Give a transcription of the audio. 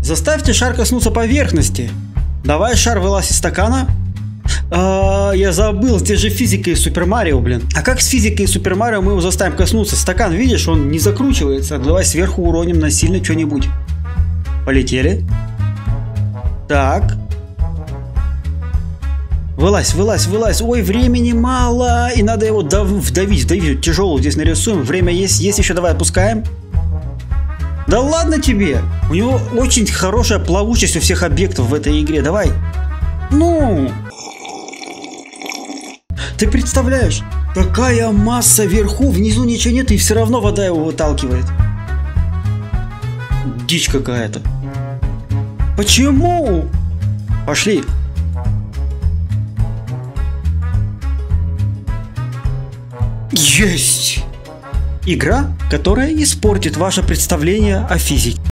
Заставьте шар коснуться поверхности. Давай, шар, вылазь из стакана. Я забыл, здесь же физика из Супер Марио, блин. А как с физикой из Супер Марио мы его заставим коснуться? Стакан, видишь, он не закручивается. Давай сверху уроним насильно что-нибудь. Полетели. Так. Вылазь, вылазь, вылазь. Ой, времени мало. И надо его вдавить. Тяжелую здесь нарисуем. Время есть еще, давай отпускаем. Да ладно тебе. У него очень хорошая плавучесть у всех объектов в этой игре. Давай. Ну. Ты представляешь, такая масса вверху, внизу ничего нет, и все равно вода его выталкивает. Дичь какая-то. Почему? Пошли. Есть! Игра, которая испортит ваше представление о физике.